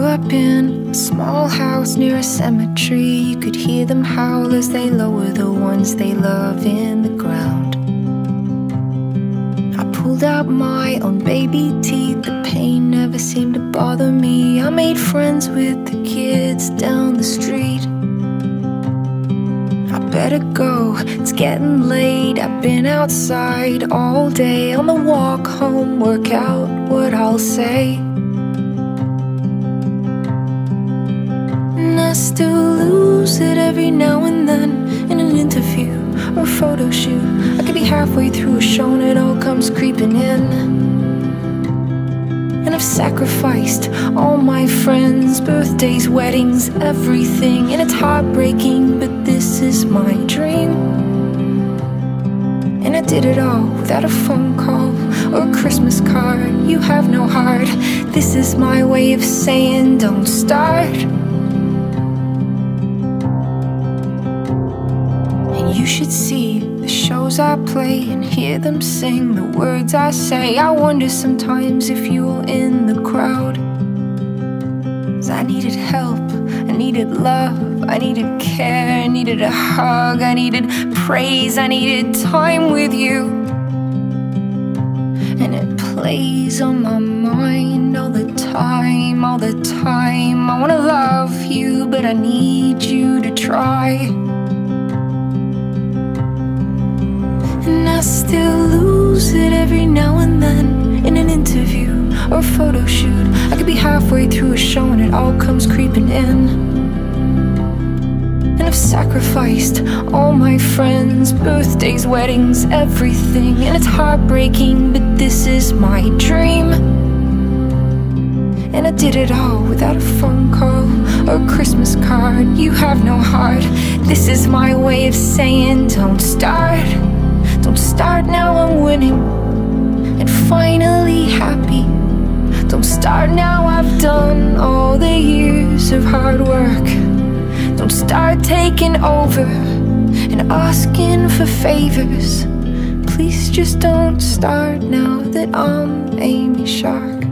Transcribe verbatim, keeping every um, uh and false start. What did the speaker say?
up in a small house near a cemetery. You could hear them howl as they lower the ones they love in the ground. I pulled out my own baby teeth. The pain never seemed to bother me. I made friends with the kids down the street. I better go, it's getting late. I've been outside all day. On the walk home, work out what I'll say. And I still lose it every now and then, in an interview or a photo shoot. I could be halfway through a show and it all comes creeping in. And I've sacrificed all my friends, birthdays, weddings, everything. And it's heartbreaking, but this is my dream. And I did it all without a phone call or a Christmas card. You have no heart. This is my way of saying don't start. And you should see the shows I play and hear them sing the words I say. I wonder sometimes if you're in the crowd. 'Cause I needed help, I needed love, I needed care, I needed a hug, I needed praise, I needed time with you. And it plays on my mind all the time, all the time. I wanna love you, but I need you to try. And I still lose it every now and then, in an interview or a photo shoot. I could be halfway through a show and it all comes creeping in. And I've sacrificed all my friends, birthdays, weddings, everything. And it's heartbreaking, but this is my dream. And I did it all without a phone call or a Christmas card. You have no heart. This is my way of saying don't start. Don't start now, I'm winning and finally happy. Don't start now, I've done all the years of hard work. Don't start taking over and asking for favors. Please just don't start now that I'm Amy Shark.